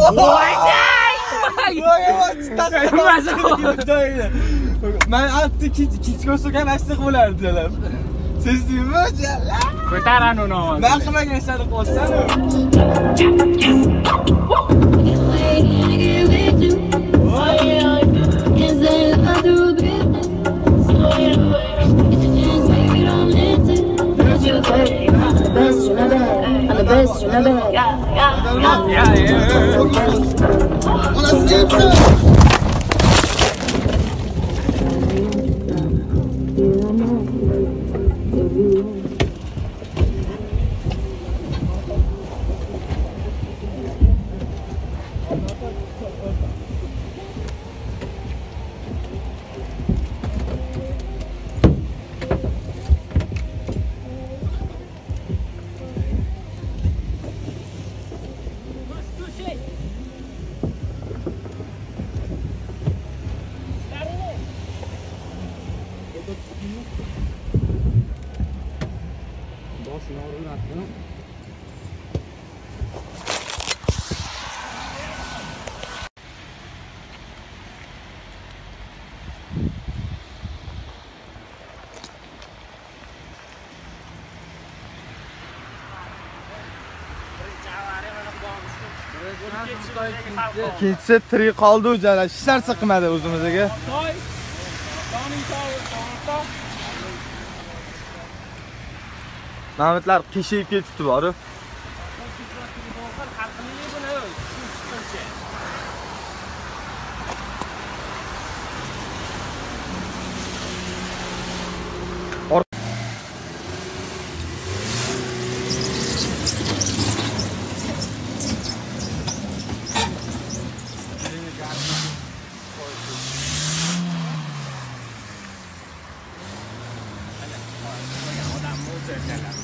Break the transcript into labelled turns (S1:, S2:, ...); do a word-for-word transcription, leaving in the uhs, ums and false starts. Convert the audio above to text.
S1: Voy
S2: Men anti kechko'rsagan aksiya bo'lardi diyorlar. Sezdingmi?
S1: Ko'taran uni ovoz.
S2: Men qilmagan ishlarni qilsan-ku. Ikkinchisi tirik qoldi o'zaro. Hech narsa qilmadi o'zimizga. Namatlar qishib ketibdi borib.
S1: Odam o'zi